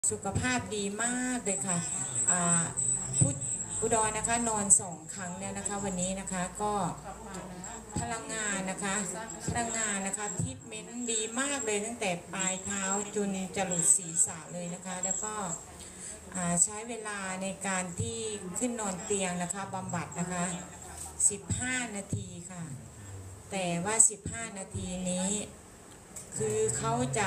สุขภาพดีมากเลยค่ะพุทธอุดรนะคะนอน2 ครั้งเนี่ยนะคะวันนี้นะคะก็พลังงานนะคะทิทเมนต์ดีมากเลยตั้งแต่ปลายเท้าจนจรดศีรษะเลยนะคะแล้วก็ใช้เวลาในการที่ขึ้นนอนเตียงนะคะบำบัดนะคะ15 นาทีค่ะแต่ว่า15 นาทีนี้คือเขาจะ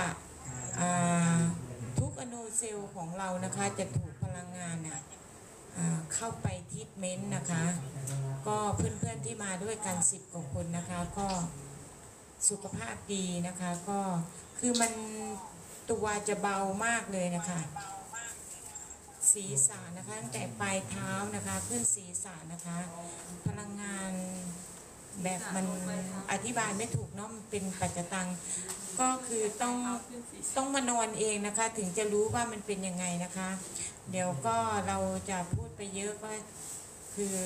ทุกอนูเซลล์ของเรานะคะจะถูกพลังงานเข้าไปทรีทเมนต์นะคะก็เพื่อนๆที่มาด้วยกัน10 กว่าคนนะคะก็สุขภาพดีนะคะก็คือมันตัวจะเบามากเลยนะคะศีรษะนะคะตั้งแต่ปลายเท้านะคะขึ้นศีรษะนะคะพลังงานแบบมันอธิบายไม่ถูกเนาะมันเป็นปัจจตังก็คือต้องมานอนเองนะคะถึงจะรู้ว่ามันเป็นยังไงนะคะเดี๋ยวก็เราจะพูดไปเยอะก็คือ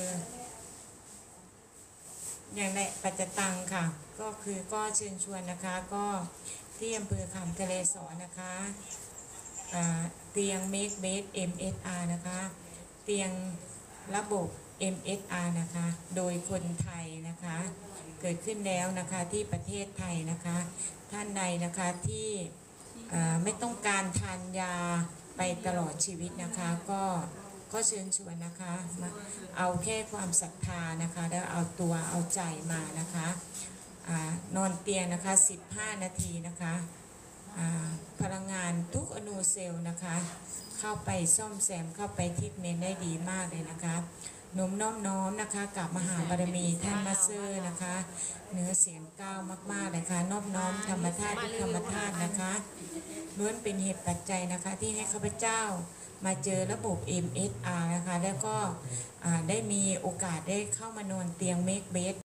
อย่างในปัจจตังค่ะก็คือก็เชิญชวนนะคะก็ที่อำเภอขามทะเลสอนะคะเตียง Make Bed MSR นะคะเตียงระบบ MSR นะคะโดยคนไทยนะคะเกิดขึ้นแล้วนะคะที่ประเทศไทยนะคะท่านใดนะคะที่ไม่ต้องการทานยาไปตลอดชีวิตนะคะก็เชิญชวนนะคะมาเอาแค่ความศรัทธานะคะแล้วเอาตัวเอาใจมานะคะนอนเตียงนะคะ15 นาทีนะคะพลังงานทุกอนูเซลล์นะคะเข้าไปซ่อมแซมเข้าไปทรีทเมนต์ได้ดีมากเลยนะคะน้อมนะคะกับมหาบารมีท่านมาสเตอร์นะคะเนื้อเสียงก้าวมากๆเลยค่ะน้อมธรรมธาตุธรรมธาตุนะคะล้วนเป็นเหตุปัจจัยนะคะที่ให้ข้าพเจ้ามาเจอระบบ MSR นะคะแล้วก็ได้มีโอกาสได้เข้ามานอนเตียง Make Bed